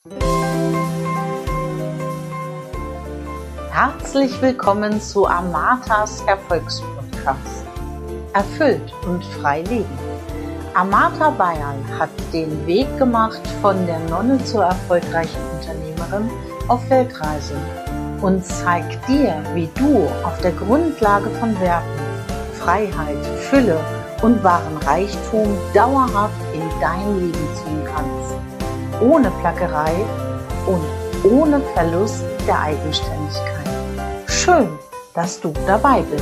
Herzlich willkommen zu Amatas Erfolgspodcast. Erfüllt und frei leben. Amata Bayern hat den Weg gemacht von der Nonne zur erfolgreichen Unternehmerin auf Weltreise und zeigt dir, wie du auf der Grundlage von Werten, Freiheit, Fülle und wahren Reichtum dauerhaft in dein Leben ziehen kannst. Ohne Plackerei und ohne Verlust der Eigenständigkeit. Schön, dass du dabei bist.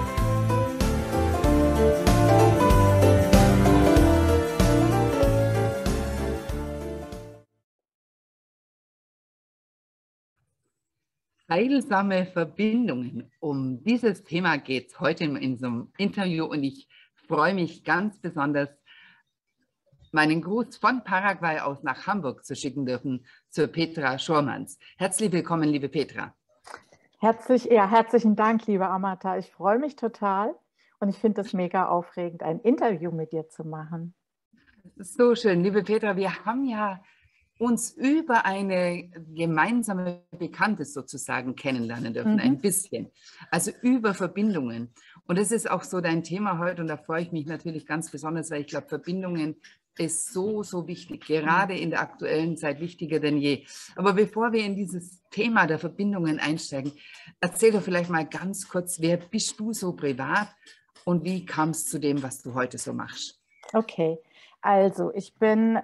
Heilsame Verbindungen. Um dieses Thema geht es heute in so einem Interview und ich freue mich ganz besonders, meinen Gruß von Paraguay aus nach Hamburg zu schicken dürfen zur Petra Schormanns. Herzlich willkommen, liebe Petra. Herzlichen Dank, liebe Amata. Ich freue mich total und ich finde es mega aufregend, ein Interview mit dir zu machen. So schön, liebe Petra. Wir haben ja uns über eine gemeinsame Bekannte sozusagen kennenlernen dürfen, ein bisschen. Also über Verbindungen. Und das ist auch so dein Thema heute und da freue ich mich natürlich ganz besonders, weil ich glaube, Verbindungen ist so, so wichtig, gerade in der aktuellen Zeit wichtiger denn je. Aber bevor wir in dieses Thema der Verbindungen einsteigen, erzähl doch vielleicht mal ganz kurz, wer bist du so privat und wie kam es zu dem, was du heute so machst? Okay, also ich bin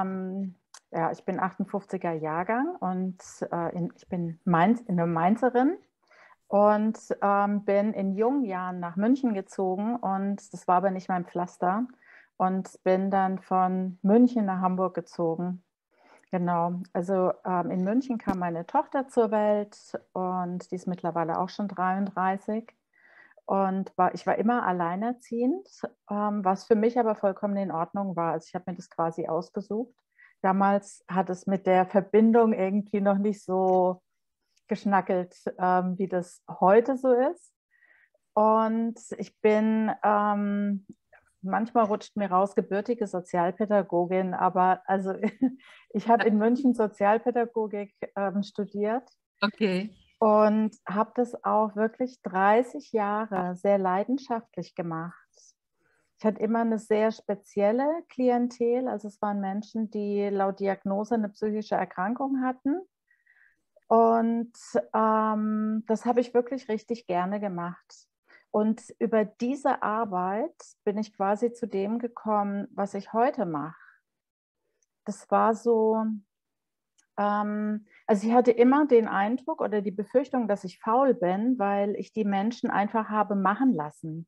58er Jahrgang und ich bin eine Mainzerin und bin in jungen Jahren nach München gezogen und das war aber nicht mein Pflaster. Und bin dann von München nach Hamburg gezogen. Genau, also in München kam meine Tochter zur Welt und die ist mittlerweile auch schon 33. Und ich war immer alleinerziehend, was für mich aber vollkommen in Ordnung war. Also ich habe mir das quasi ausgesucht. Damals hat es mit der Verbindung irgendwie noch nicht so geschnackelt, wie das heute so ist. Und ich bin manchmal rutscht mir raus, gebürtige Sozialpädagogin, aber also ich habe in München Sozialpädagogik studiert. Okay. Und habe das auch wirklich 30 Jahre sehr leidenschaftlich gemacht. Ich hatte immer eine sehr spezielle Klientel, also es waren Menschen, die laut Diagnose eine psychische Erkrankung hatten. Und das habe ich wirklich richtig gerne gemacht. Und über diese Arbeit bin ich quasi zu dem gekommen, was ich heute mache. Das war so, also ich hatte immer den Eindruck oder die Befürchtung, dass ich faul bin, weil ich die Menschen einfach habe machen lassen.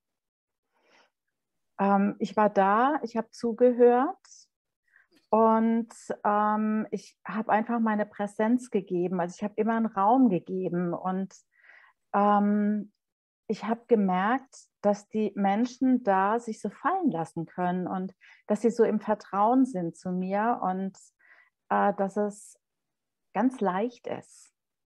Ich war da, ich habe zugehört und ich habe einfach meine Präsenz gegeben. Also ich habe immer einen Raum gegeben und ich habe gemerkt, dass die Menschen da sich so fallen lassen können und dass sie so im Vertrauen sind zu mir und dass es ganz leicht ist.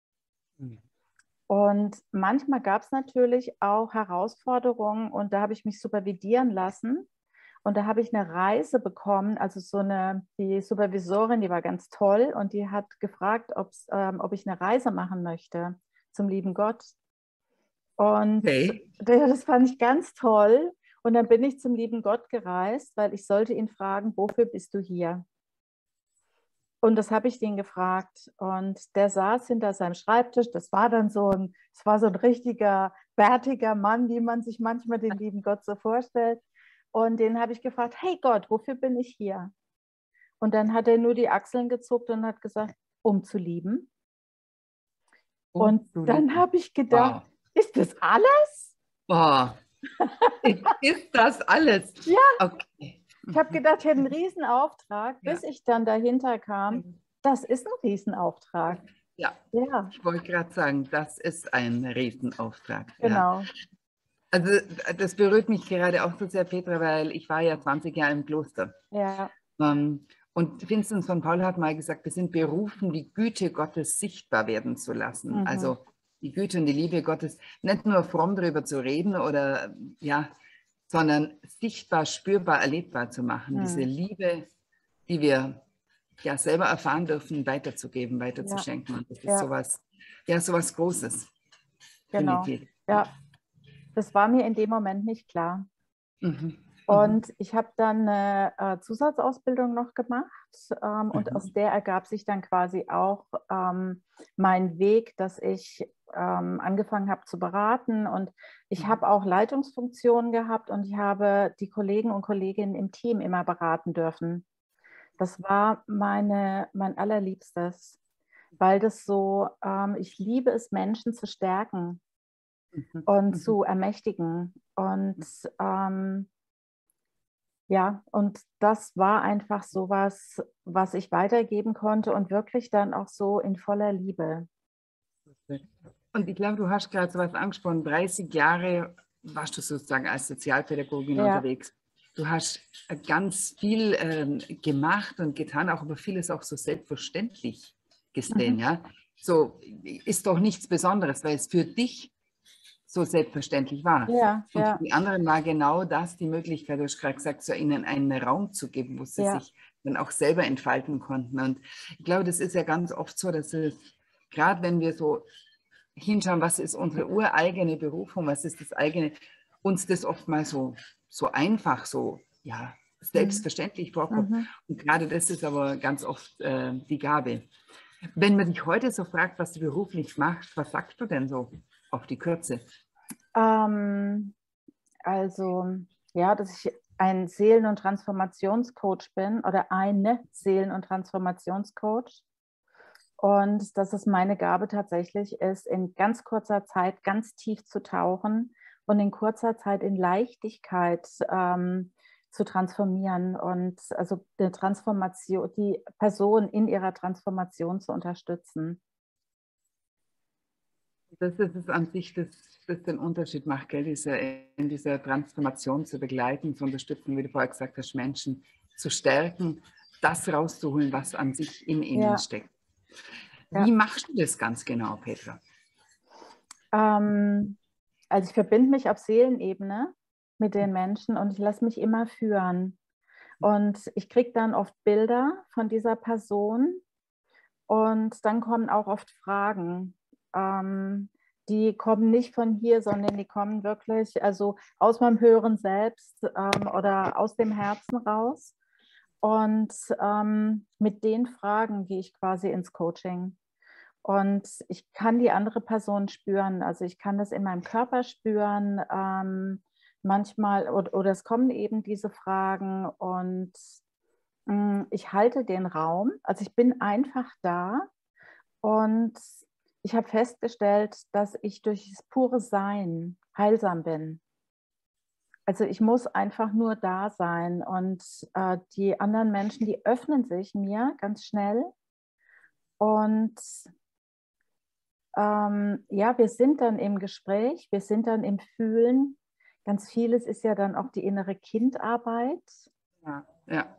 Und manchmal gab es natürlich auch Herausforderungen und da habe ich mich supervidieren lassen und da habe ich eine Reise bekommen, also die Supervisorin, die war ganz toll und die hat gefragt, ob ich eine Reise machen möchte zum lieben Gott. Und das fand ich ganz toll. Und dann bin ich zum lieben Gott gereist, weil ich sollte ihn fragen, wofür bist du hier? Und das habe ich den gefragt. Und der saß hinter seinem Schreibtisch. Das war so ein richtiger, bärtiger Mann, wie man sich manchmal den lieben Gott so vorstellt. Und den habe ich gefragt, hey Gott, wofür bin ich hier? Und dann hat er nur die Achseln gezuckt und hat gesagt, um zu lieben. Und dann habe ich gedacht, wow. Ist das alles? Boah. Ist das alles? Ja. Okay. Ich habe gedacht, ich hätte einen Riesenauftrag, bis ich dann dahinter kam, das ist ein Riesenauftrag. Ja. Ich wollte gerade sagen, das ist ein Riesenauftrag. Genau. Ja. Also das berührt mich gerade auch so sehr, Petra, weil ich war ja 20 Jahre im Kloster. Ja. Und Vinzenz von Paul hat mal gesagt, wir sind berufen, die Güte Gottes sichtbar werden zu lassen. Also die Güte und die Liebe Gottes, nicht nur fromm darüber zu reden oder sondern sichtbar, spürbar, erlebbar zu machen. Diese Liebe, die wir ja, selber erfahren dürfen, weiterzugeben, weiterzuschenken. Und das ist sowas Großes. Genau. Definitiv. Ja, das war mir in dem Moment nicht klar. Mhm. Und ich habe dann eine Zusatzausbildung noch gemacht und aus der ergab sich dann quasi auch mein Weg, dass ich angefangen habe zu beraten, und ich habe auch Leitungsfunktionen gehabt und ich habe die Kollegen und Kolleginnen im Team immer beraten dürfen. Das war mein allerliebstes, weil das so, ich liebe es, Menschen zu stärken und zu ermächtigen, und ja, und das war einfach sowas, was ich weitergeben konnte und wirklich dann auch so in voller Liebe. Und ich glaube, du hast gerade so was angesprochen, 30 Jahre warst du sozusagen als Sozialpädagogin unterwegs. Du hast ganz viel gemacht und getan, auch aber vieles auch so selbstverständlich gesehen. Ja? So ist doch nichts Besonderes, weil es für dich so selbstverständlich war. Und für die anderen war genau das die Möglichkeit, du hast gerade gesagt, so ihnen einen Raum zu geben, wo sie sich dann auch selber entfalten konnten. Und ich glaube, das ist ja ganz oft so, dass es, gerade wenn wir so hinschauen, was ist unsere ureigene Berufung, was ist das eigene, uns das oft mal so einfach, so selbstverständlich vorkommt. Und gerade das ist aber ganz oft die Gabe. Wenn man dich heute so fragt, was du beruflich machst, was sagst du denn so auf die Kürze? Also, ja, dass ich ein Seelen- und Transformationscoach bin oder eine Seelen- und Transformationscoach. Und dass es meine Gabe tatsächlich ist, in ganz kurzer Zeit ganz tief zu tauchen und in kurzer Zeit in Leichtigkeit zu transformieren und also die Transformation, die Person in ihrer Transformation zu unterstützen. Das ist es an sich, das den Unterschied macht, gell? In dieser Transformation zu begleiten, zu unterstützen, wie du vorher gesagt hast, Menschen zu stärken, das rauszuholen, was an sich in ihnen steckt. Wie machst du das ganz genau, Petra? Also ich verbinde mich auf Seelenebene mit den Menschen und ich lasse mich immer führen. Und ich kriege dann oft Bilder von dieser Person und dann kommen auch oft Fragen. Die kommen nicht von hier, sondern die kommen wirklich also aus meinem höheren Selbst oder aus dem Herzen raus. Und mit den Fragen gehe ich quasi ins Coaching. Und ich kann die andere Person spüren. Also ich kann das in meinem Körper spüren. Manchmal, oder es kommen eben diese Fragen und ich halte den Raum. Also ich bin einfach da. Und ich habe festgestellt, dass ich durch das pure Sein heilsam bin. Also ich muss einfach nur da sein. Und die anderen Menschen, die öffnen sich mir ganz schnell. Und wir sind dann im Gespräch, wir sind dann im Fühlen. Ganz vieles ist ja dann auch die innere Kindarbeit. Ja.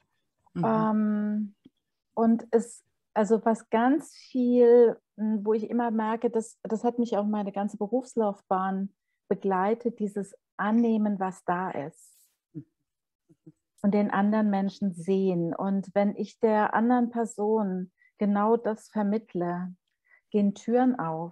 Und also was ganz viel, wo ich immer merke, das hat mich auch meine ganze Berufslaufbahn begleitet, dieses Annehmen, was da ist. Und den anderen Menschen sehen. Und wenn ich der anderen Person genau das vermittle, gehen Türen auf.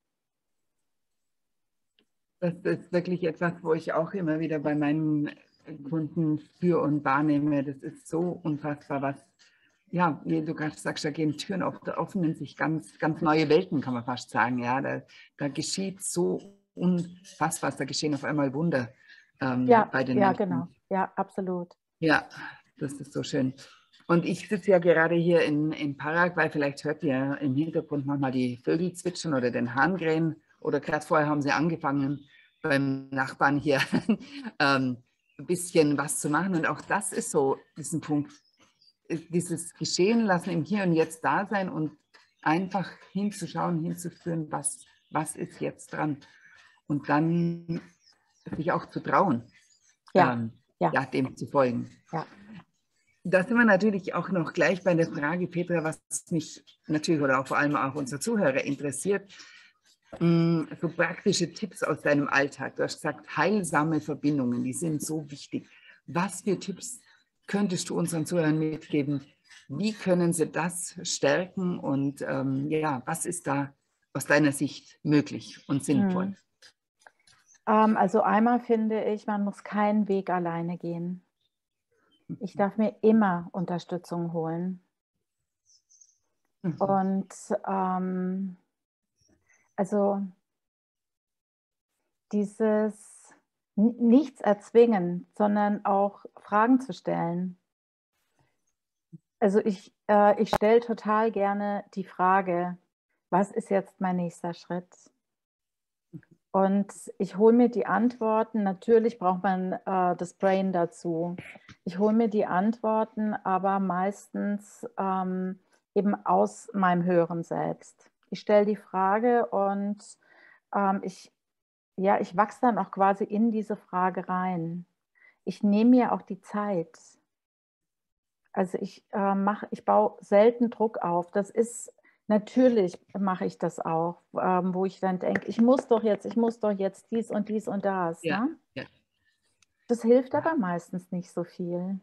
Das ist wirklich etwas, wo ich auch immer wieder bei meinen Kunden für und wahrnehme. Das ist so unfassbar, was, ja, wie du gerade sagst, da gehen Türen auf, da öffnen sich ganz, ganz neue Welten, kann man fast sagen. Ja, da geschieht so unfassbar, da geschehen auf einmal Wunder bei den Menschen. Ja, genau. Ja, absolut. Ja, das ist so schön. Und ich sitze ja gerade hier in Paraguay, vielleicht hört ihr im Hintergrund manchmal die Vögel zwitschern oder den Hahn krähen. Oder gerade vorher haben sie angefangen, beim Nachbarn hier ein bisschen was zu machen. Und auch das ist so diesen Punkt, dieses Geschehen lassen, im Hier und Jetzt da sein und einfach hinzuschauen, hinzuführen, was ist jetzt dran. Und dann sich auch zu trauen, dem zu folgen. Ja. Da sind wir natürlich auch noch gleich bei der Frage, Petra, was mich natürlich oder auch vor allem auch unsere Zuhörer interessiert, so praktische Tipps aus deinem Alltag. Du hast gesagt, heilsame Verbindungen, die sind so wichtig. Was für Tipps könntest du unseren Zuhörern mitgeben, Wie können sie das stärken und ja, was ist da aus deiner Sicht möglich und sinnvoll? Also einmal finde ich, man muss keinen Weg alleine gehen. Ich darf mir immer Unterstützung holen. Und also dieses nichts erzwingen, sondern auch Fragen zu stellen. Also ich stelle total gerne die Frage, was ist jetzt mein nächster Schritt? Und ich hole mir die Antworten, natürlich braucht man das Brain dazu. Ich hole mir die Antworten aber meistens eben aus meinem höheren Selbst. Ich stelle die Frage und ich wachse dann auch quasi in diese Frage rein. Ich nehme mir auch die Zeit. Also ich baue selten Druck auf. Das ist, natürlich mache ich das auch, wo ich dann denke, ich muss doch jetzt dies und das. Ja, Ne? ja. Das hilft aber meistens nicht so viel.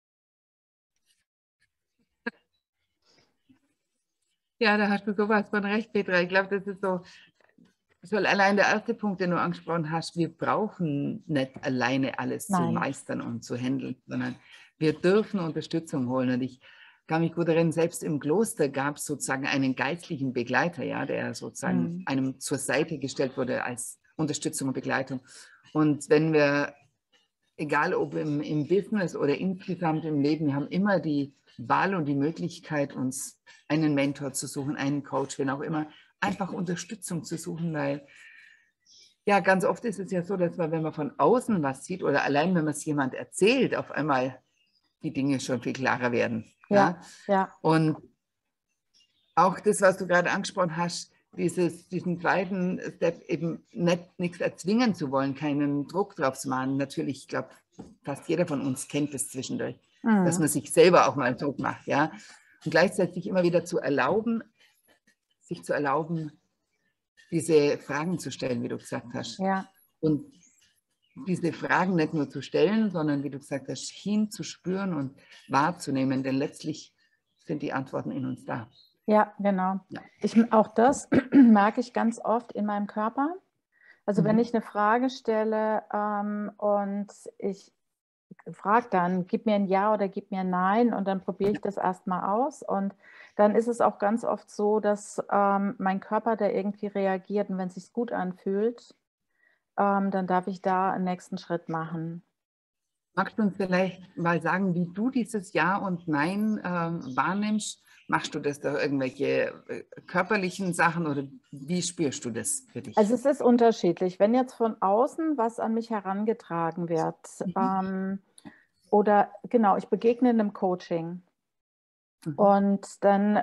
Ja, da hast du sowas von recht, Petra. Ich glaube, das ist so allein der erste Punkt, den du angesprochen hast. Wir brauchen nicht alleine alles zu Nein. meistern und zu handeln, sondern wir dürfen Unterstützung holen. Und ich kann mich gut erinnern, selbst im Kloster gab es sozusagen einen geistlichen Begleiter, ja, der sozusagen einem zur Seite gestellt wurde als Unterstützung und Begleitung. Und wenn wir, egal ob im Business oder insgesamt im Leben, wir haben immer die Wahl und die Möglichkeit, uns einen Mentor zu suchen, einen Coach, wenn auch immer, einfach Unterstützung zu suchen, weil ja, ganz oft ist es ja so, dass man, wenn man von außen was sieht oder allein, wenn man es jemand erzählt, auf einmal die Dinge schon viel klarer werden. Ja, ja. Und auch das, was du gerade angesprochen hast, diesen zweiten Step eben nichts erzwingen zu wollen, keinen Druck drauf zu machen. Natürlich, ich glaube, fast jeder von uns kennt das zwischendurch, dass man sich selber auch mal Druck macht, ja. Und gleichzeitig immer wieder sich zu erlauben, diese Fragen zu stellen, wie du gesagt hast. Ja. Und diese Fragen nicht nur zu stellen, sondern, wie du gesagt hast, hinzuspüren und wahrzunehmen, denn letztlich sind die Antworten in uns da. Ja, genau. Ja. Auch das merke ich ganz oft in meinem Körper. Also wenn ich eine Frage stelle und ich frage dann, gib mir ein Ja oder gib mir ein Nein und dann probiere ich das erstmal aus und dann ist es auch ganz oft so, dass mein Körper da irgendwie reagiert und wenn es sich gut anfühlt, dann darf ich da einen nächsten Schritt machen. Magst du uns vielleicht mal sagen, wie du dieses Ja und Nein wahrnimmst? Machst du das da irgendwelche körperlichen Sachen oder wie spürst du das für dich? Also es ist unterschiedlich. Wenn jetzt von außen was an mich herangetragen wird oder genau, ich begegne in einem Coaching und dann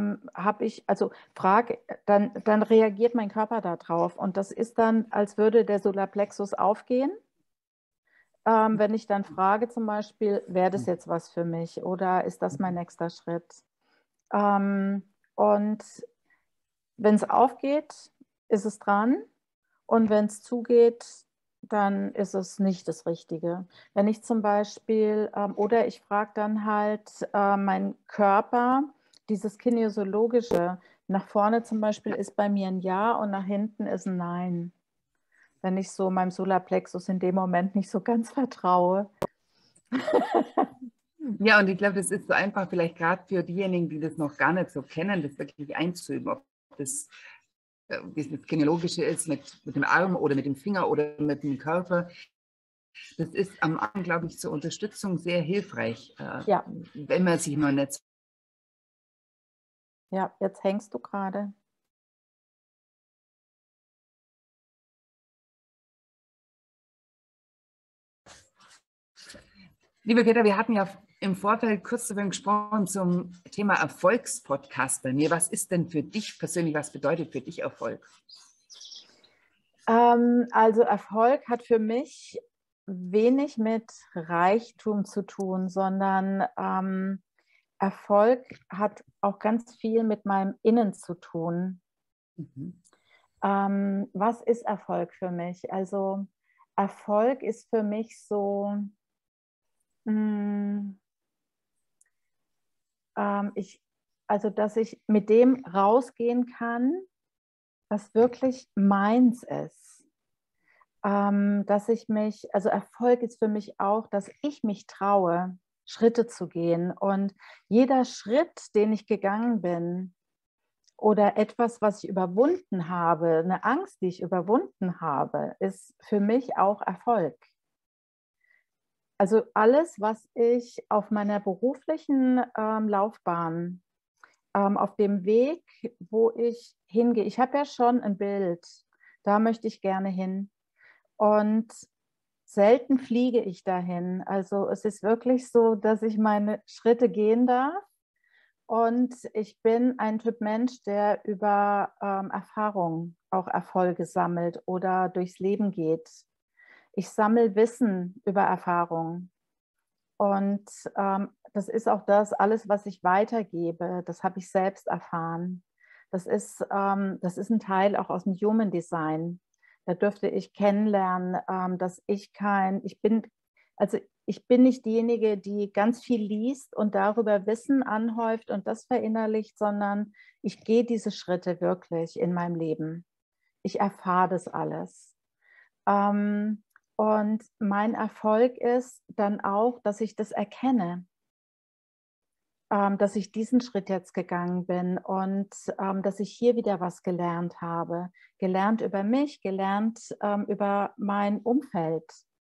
dann reagiert mein Körper darauf und das ist dann, als würde der Solarplexus aufgehen. Wenn ich dann frage zum Beispiel, wäre das jetzt was für mich oder ist das mein nächster Schritt? Und wenn es aufgeht, ist es dran und wenn es zugeht, dann ist es nicht das Richtige. Wenn ich zum Beispiel, oder ich frage dann halt meinen Körper, dieses Kinesiologische, nach vorne zum Beispiel ist bei mir ein Ja und nach hinten ist ein Nein. Wenn ich so meinem Solarplexus in dem Moment nicht so ganz vertraue. Ja, und ich glaube, das ist so einfach, vielleicht gerade für diejenigen, die das noch gar nicht so kennen, das wirklich einzuüben, ob das Kinesiologische ist mit dem Arm oder mit dem Finger oder mit dem Körper. Das ist am Anfang, glaube ich, zur Unterstützung sehr hilfreich, Ja. wenn man sich noch nicht. Ja, jetzt hängst du gerade. Liebe Petra, wir hatten ja im Vorfeld kurz darüber gesprochen zum Thema Erfolgspodcast bei mir. Was ist denn für dich persönlich, was bedeutet für dich Erfolg? Also Erfolg hat für mich wenig mit Reichtum zu tun, sondern Erfolg hat auch ganz viel mit meinem Innen zu tun. Was ist Erfolg für mich? Also Erfolg ist für mich so, dass ich mit dem rausgehen kann, was wirklich meins ist. Dass ich mich, also Erfolg ist für mich auch, dass ich mich traue, Schritte zu gehen. Und jeder Schritt, den ich gegangen bin, oder etwas, was ich überwunden habe, eine Angst, die ich überwunden habe, ist für mich auch Erfolg. Also alles, was ich auf meiner beruflichen Laufbahn, auf dem Weg, wo ich hingehe, ich habe ja schon ein Bild, da möchte ich gerne hin. Und selten fliege ich dahin. Also es ist wirklich so, dass ich meine Schritte gehen darf. Und ich bin ein Typ Mensch, der über Erfahrung auch Erfolge sammelt oder durchs Leben geht. Ich sammle Wissen über Erfahrung. Und das ist auch das, alles, was ich weitergebe, das habe ich selbst erfahren. Das ist ein Teil auch aus dem Human Design. Da dürfte ich kennenlernen, dass ich bin nicht diejenige, die ganz viel liest und darüber Wissen anhäuft und das verinnerlicht, sondern ich gehe diese Schritte wirklich in meinem Leben. Ich erfahre das alles. Und mein Erfolg ist dann auch, dass ich das erkenne, dass ich diesen Schritt jetzt gegangen bin und dass ich hier wieder was gelernt habe. Gelernt über mich, gelernt über mein Umfeld.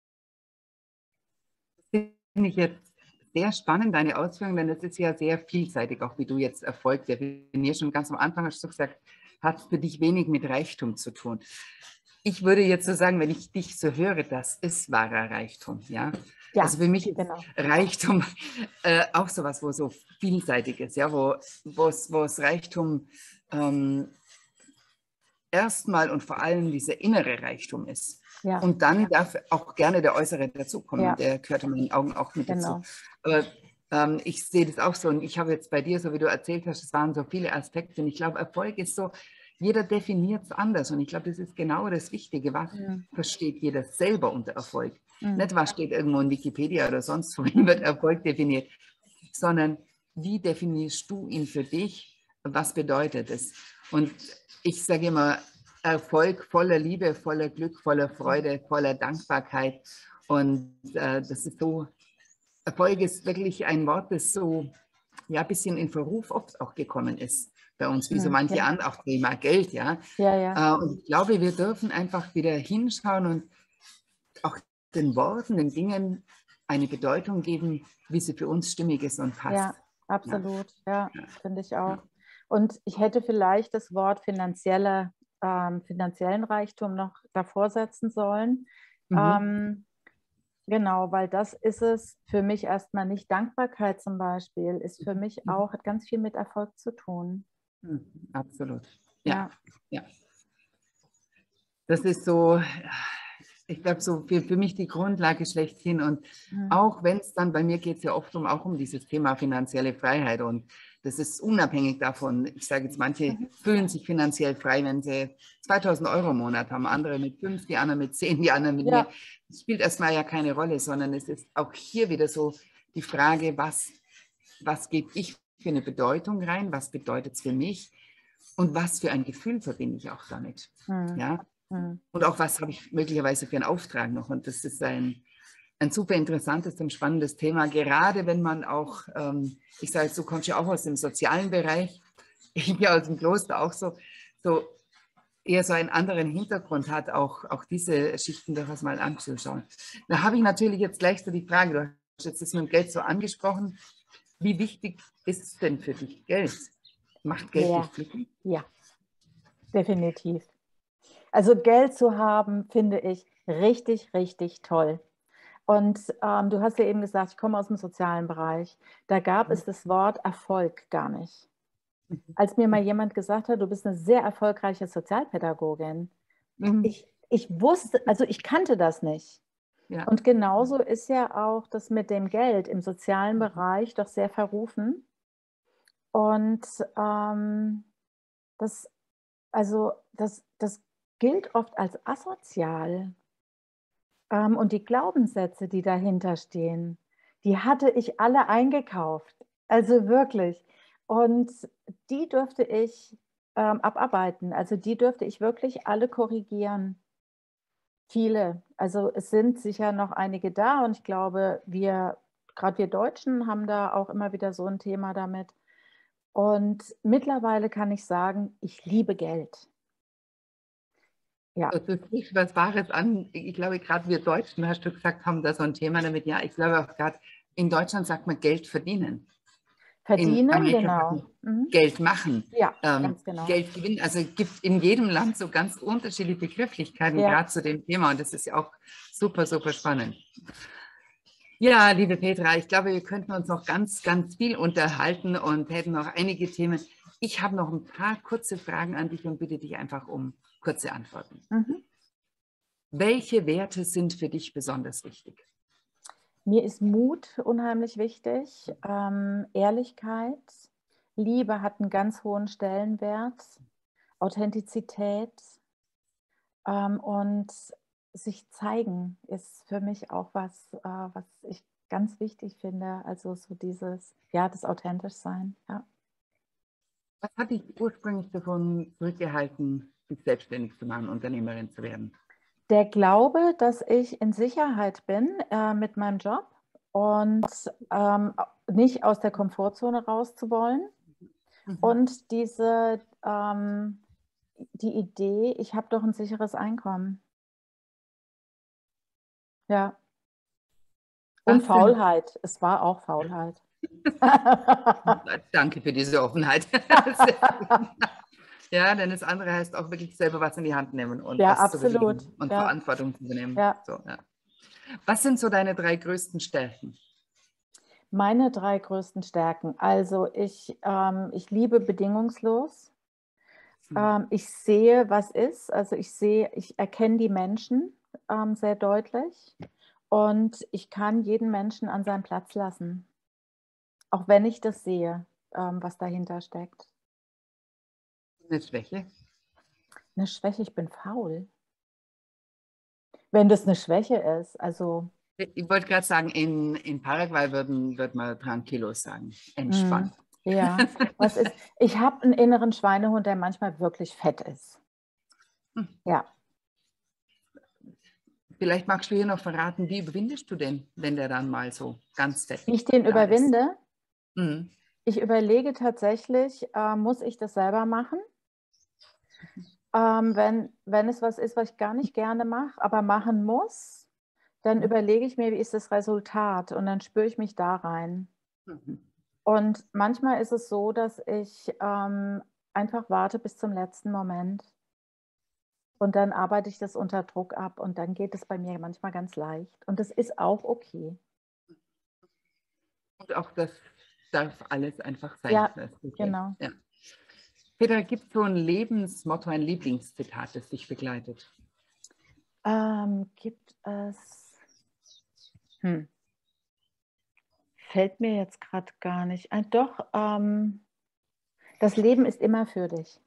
Finde ich jetzt sehr spannend, deine Ausführungen, denn es ist ja sehr vielseitig, auch wie du jetzt Erfolg definierst. Und ganz am Anfang hast du gesagt, hat für dich wenig mit Reichtum zu tun. Ich würde jetzt so sagen, wenn ich dich so höre, das ist wahrer Reichtum. Ja? Ja, also für mich ist genau. Reichtum auch sowas, wo so vielseitig ist, ja? wo es Reichtum erstmal und vor allem dieser innere Reichtum ist. Ja. Und dann darf auch gerne der äußere dazukommen. Ja. Der gehört in meinen Augen auch mit dazu. Aber ich sehe das auch so und ich habe jetzt bei dir, so wie du erzählt hast, es waren so viele Aspekte und ich glaube, Erfolg ist so, jeder definiert es anders und ich glaube, das ist genau das Wichtige. Was versteht jeder selber unter Erfolg? Nicht, was steht irgendwo in Wikipedia oder sonst wo, wie wird Erfolg definiert, sondern wie definierst du ihn für dich? Was bedeutet es? Und ich sage immer, Erfolg voller Liebe, voller Glück, voller Freude, voller Dankbarkeit. Und das ist so, Erfolg ist wirklich ein Wort, das so ja, ein bisschen in Verruf oft auch gekommen ist bei uns, wie so manche andere, auch Thema Geld, ja. Und ich glaube, wir dürfen einfach wieder hinschauen und auch den Worten, den Dingen eine Bedeutung geben, wie sie für uns stimmig ist und passt. Ja, absolut, ja, finde ich auch. Und ich hätte vielleicht das Wort finanziellen Reichtum noch davor setzen sollen. Genau, weil das ist es für mich erstmal nicht. Dankbarkeit zum Beispiel ist für mich auch, hat ganz viel mit Erfolg zu tun. Absolut. Ja. Das ist so, ich glaube, so für mich die Grundlage schlechthin. Und auch wenn es dann, bei mir geht es ja oft auch um dieses Thema finanzielle Freiheit. Und das ist unabhängig davon. Ich sage jetzt, manche fühlen sich finanziell frei, wenn sie 2.000 Euro im Monat haben. Andere mit 5, die anderen mit 10, die anderen mit mehr. Das spielt erstmal ja keine Rolle, sondern es ist auch hier wieder so die Frage, was gebe ich für eine Bedeutung rein? Was bedeutet es für mich? Und was für ein Gefühl verbinde ich auch damit? Ja? Und auch was habe ich möglicherweise für einen Auftrag noch. Und das ist ein super interessantes und spannendes Thema, gerade wenn man auch, ich sage jetzt, du kommst ja auch aus dem sozialen Bereich, ich bin ja aus dem Kloster auch so eher so einen anderen Hintergrund hat, auch diese Schichten durchaus mal anzuschauen. Da habe ich natürlich jetzt gleich so die Frage, du hast jetzt das mit dem Geld so angesprochen, wie wichtig ist es denn für dich Geld? Macht Geld dich glücklich? Ja, definitiv. Also Geld zu haben, finde ich richtig, richtig toll. Und du hast ja eben gesagt, ich komme aus dem sozialen Bereich. Da gab es das Wort Erfolg gar nicht. Als mir mal jemand gesagt hat, du bist eine sehr erfolgreiche Sozialpädagogin, ich wusste, also ich kannte das nicht. Ja. Und genauso ist ja auch das mit dem Geld im sozialen Bereich doch sehr verrufen. Und das gilt oft als asozial. Und die Glaubenssätze, die dahinter stehen, die hatte ich alle eingekauft. Also wirklich. Und die dürfte ich abarbeiten. Also die dürfte ich wirklich alle korrigieren. Viele. Also es sind sicher noch einige da und ich glaube, gerade wir Deutschen haben da auch immer wieder so ein Thema damit. Und mittlerweile kann ich sagen, ich liebe Geld. Ja, Das ist nicht was Wahres an. Ich glaube, gerade wir Deutschen, hast du gesagt, haben da so ein Thema damit. Ja, ich glaube auch gerade in Deutschland sagt man Geld verdienen. In verdienen, Amerika sagt genau. man Mhm. Geld machen, Ja, ganz genau. Geld gewinnen. Also es gibt in jedem Land so ganz unterschiedliche Begrifflichkeiten, Ja. gerade zu dem Thema. Und das ist ja auch super, super spannend. Ja, liebe Petra, ich glaube, wir könnten uns noch ganz, ganz viel unterhalten und hätten noch einige Themen. Ich habe noch ein paar kurze Fragen an dich und bitte dich einfach um kurze Antworten. Mhm. Welche Werte sind für dich besonders wichtig? Mir ist Mut unheimlich wichtig, Ehrlichkeit, Liebe hat einen ganz hohen Stellenwert, Authentizität und sich zeigen ist für mich auch was, was ich ganz wichtig finde. Also so dieses, ja, das authentisch sein. Ja. Was hat dich ursprünglich davon zurückgehalten, dich selbstständig zu machen, Unternehmerin zu werden? Der Glaube, dass ich in Sicherheit bin mit meinem Job und nicht aus der Komfortzone raus zu wollen. Und die Idee, ich habe doch ein sicheres Einkommen. Ja. Und Was sind, Faulheit. Es war auch Faulheit. danke für diese Offenheit. Ja, denn das andere heißt auch wirklich selber was in die Hand nehmen und Ja, was zu absolut. bewegen und Ja, Verantwortung zu übernehmen. ja. So, ja. Was sind so deine 3 größten Stärken? Meine 3 größten Stärken. Also ich liebe bedingungslos. Ich sehe, was ist. Also ich erkenne die Menschen sehr deutlich und ich kann jeden Menschen an seinen Platz lassen, auch wenn ich das sehe, was dahinter steckt. Eine Schwäche? Eine Schwäche, ich bin faul. Wenn das eine Schwäche ist, also Ich wollte gerade sagen, in Paraguay würde man tranquilos sagen. Entspannt. ja, ich habe einen inneren Schweinehund, der manchmal wirklich fett ist. Ja. Vielleicht magst du hier noch verraten, wie überwindest du den, wenn der dann mal so ganz fett Wie ich den da ist? überwinde? Mhm. Ich überlege tatsächlich, muss ich das selber machen? Wenn es was ist, was ich gar nicht gerne mache, aber machen muss, dann überlege ich mir, wie ist das Resultat und dann spüre ich mich da rein. Mhm. Und manchmal ist es so, dass ich einfach warte bis zum letzten Moment und dann arbeite ich das unter Druck ab und dann geht es bei mir manchmal ganz leicht. Und das ist auch okay. Und auch das darf alles einfach sein. Ja, Das ist okay. genau. Ja. Peter, gibt es so ein Lebensmotto, ein Lieblingszitat, das dich begleitet? Gibt es... Fällt mir jetzt gerade gar nicht ein. Doch, das Leben ist immer für dich.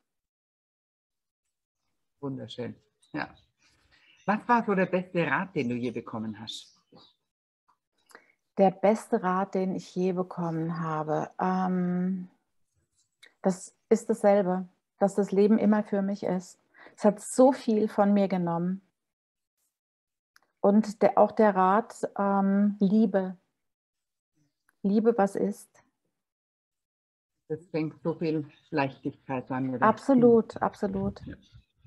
Wunderschön. Ja. Was war so der beste Rat, den du je bekommen hast? Der beste Rat, den ich je bekommen habe, das ist dasselbe, dass das Leben immer für mich ist. Es hat so viel von mir genommen. Und auch der Rat, Liebe. Liebe, was ist. Das bringt so viel Leichtigkeit an. Oder? Absolut, absolut. Ja.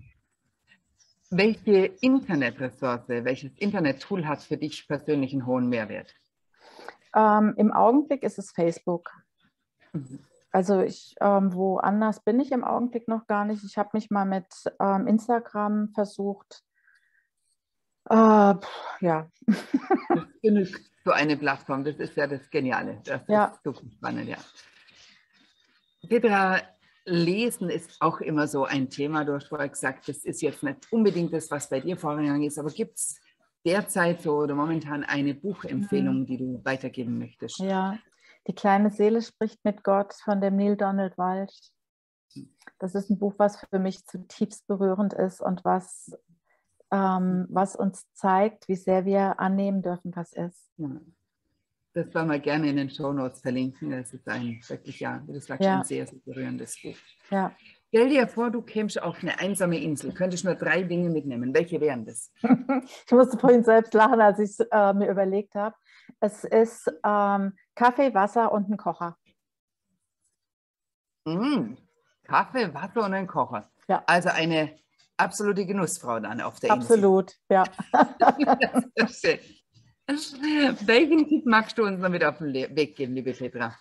Welche Internetressource, welches Internettool hat für dich persönlich einen hohen Mehrwert? Im Augenblick ist es Facebook. Also woanders bin ich im Augenblick noch gar nicht. Ich habe mich mal mit Instagram versucht. Ja. Das genügt so eine Plattform. Das ist ja das Geniale. Das ist super spannend, ja. Petra, Lesen ist auch immer so ein Thema. Du hast vorher gesagt, das ist jetzt nicht unbedingt das, was bei dir vorgegangen ist, aber gibt es derzeit so oder momentan eine Buchempfehlung, die du weitergeben möchtest? Ja, Die kleine Seele spricht mit Gott von dem Neil Donald Walsch. Das ist ein Buch, was für mich zutiefst berührend ist und was uns zeigt, wie sehr wir annehmen dürfen, was ist. Ja. Das wollen wir gerne in den Shownotes verlinken. Das ist ein wirklich, ja, wie du sagst, ein sehr, sehr berührendes Buch. Ja. Stell dir vor, du kämst auf eine einsame Insel, könntest nur 3 Dinge mitnehmen. Welche wären das? Ich musste vorhin selbst lachen, als ich es mir überlegt habe. Es ist Kaffee, Wasser und ein Kocher. Kaffee, Wasser und ein Kocher. Ja. Also eine absolute Genussfrau dann auf der Absolut, Insel. ja. Das ist schön. Welchen Tipp magst du uns noch mit auf den Weg geben, liebe Petra?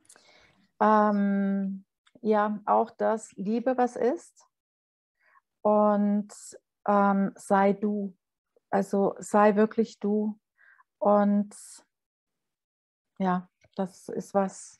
Ja, auch das, liebe, was ist, und sei du. Also sei wirklich du. Und ja, das ist was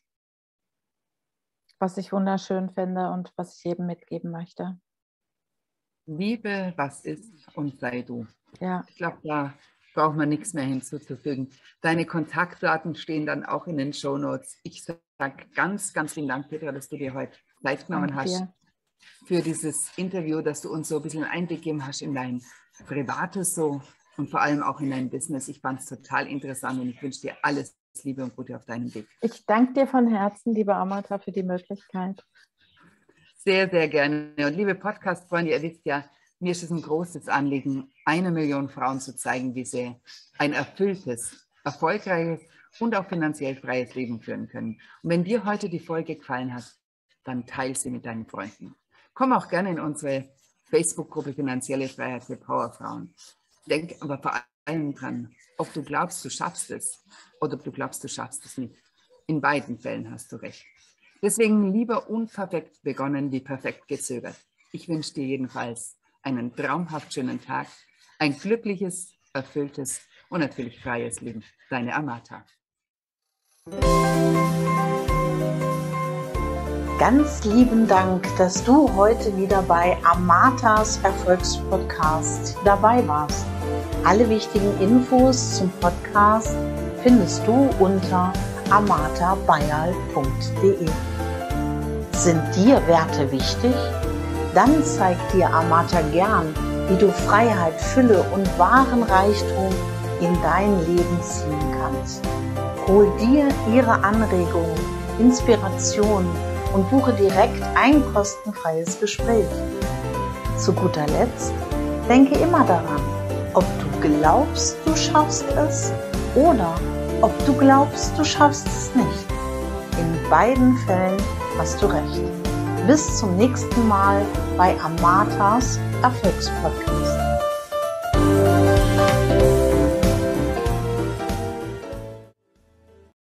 ich wunderschön finde und was ich jedem mitgeben möchte. Liebe, was ist und sei du. Ja. Ich glaube, da braucht man nichts mehr hinzuzufügen. Deine Kontaktdaten stehen dann auch in den Shownotes. Ich sage ganz, ganz vielen Dank, Petra, dass du dir heute Zeit genommen hast für dieses Interview, dass du uns so ein bisschen einen Einblick gegeben hast in dein Privates so und vor allem auch in dein Business. Ich fand es total interessant und ich wünsche dir alles Liebe und Gute auf deinem Weg. Ich danke dir von Herzen, liebe Amata, für die Möglichkeit. Sehr, sehr gerne. Und liebe Podcast-Freunde, ihr wisst ja, mir ist es ein großes Anliegen, 1 Million Frauen zu zeigen, wie sie ein erfülltes, erfolgreiches und auch finanziell freies Leben führen können. Und wenn dir heute die Folge gefallen hat, dann teile sie mit deinen Freunden. Komm auch gerne in unsere Facebook-Gruppe Finanzielle Freiheit für Powerfrauen. Denk aber vor allem dran, ob du glaubst, du schaffst es oder ob du glaubst, du schaffst es nicht. In beiden Fällen hast du recht. Deswegen lieber unperfekt begonnen wie perfekt gezögert. Ich wünsche dir jedenfalls einen traumhaft schönen Tag, ein glückliches, erfülltes und natürlich freies Leben. Deine Amata. Ganz lieben Dank, dass du heute wieder bei Amatas Erfolgspodcast dabei warst. Alle wichtigen Infos zum Podcast findest du unter amatabayal.de. Sind dir Werte wichtig? Dann zeigt dir Amata gern, wie du Freiheit, Fülle und wahren Reichtum in dein Leben ziehen kannst. Hol dir ihre Anregungen, Inspirationen und buche direkt ein kostenfreies Gespräch. Zu guter Letzt, denke immer daran, ob du glaubst, du schaffst es oder ob du glaubst, du schaffst es nicht. In beiden Fällen hast du recht. Bis zum nächsten Mal bei Amatas Erfolgspodcast.